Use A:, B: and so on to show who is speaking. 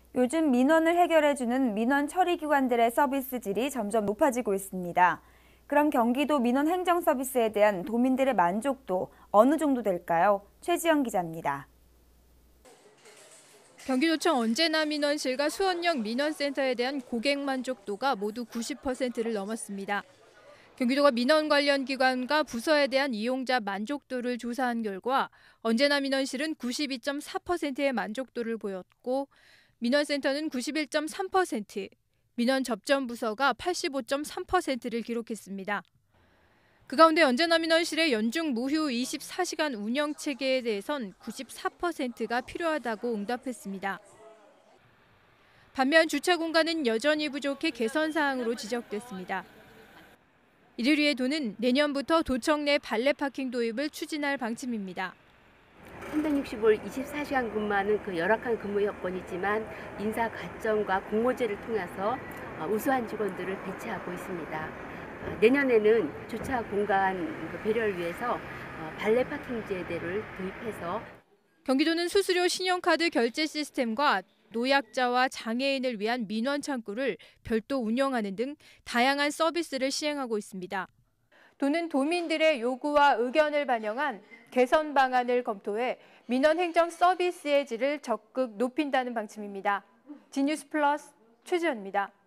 A: 요즘 민원을 해결해주는 민원 처리 기관들의 서비스 질이 점점 높아지고 있습니다. 그럼 경기도 민원 행정 서비스에 대한 도민들의 만족도 어느 정도 될까요? 최지영 기자입니다.
B: 경기도청 언제나 민원실과 수원역 민원센터에 대한 고객 만족도가 모두 90%를 넘었습니다. 경기도가 민원 관련 기관과 부서에 대한 이용자 만족도를 조사한 결과 언제나 민원실은 92.4%의 만족도를 보였고 민원센터는 91.3%, 민원 접점 부서가 85.3%를 기록했습니다. 그 가운데 언제나 민원실의 연중 무휴 24시간 운영 체계에 대해선 94%가 필요하다고 응답했습니다. 반면 주차 공간은 여전히 부족해 개선 사항으로 지적됐습니다. 이를 위해 도는 내년부터 도청 내 발레 파킹 도입을 추진할 방침입니다.
C: 365일 24시간 근무하는 그 열악한 근무 여건이지만 인사 과정과 공모제를 통해서 우수한 직원들을 배치하고 있습니다. 내년에는 주차 공간 배려를 위해서 발레 파킹제도를 도입해서
B: 경기도는 수수료 신용카드 결제 시스템과 노약자와 장애인을 위한 민원 창구를 별도 운영하는 등 다양한 서비스를 시행하고 있습니다. 도는 도민들의 요구와 의견을 반영한 개선 방안을 검토해 민원 행정 서비스의 질을 적극 높인다는 방침입니다. 지뉴스 플러스 최지연입니다.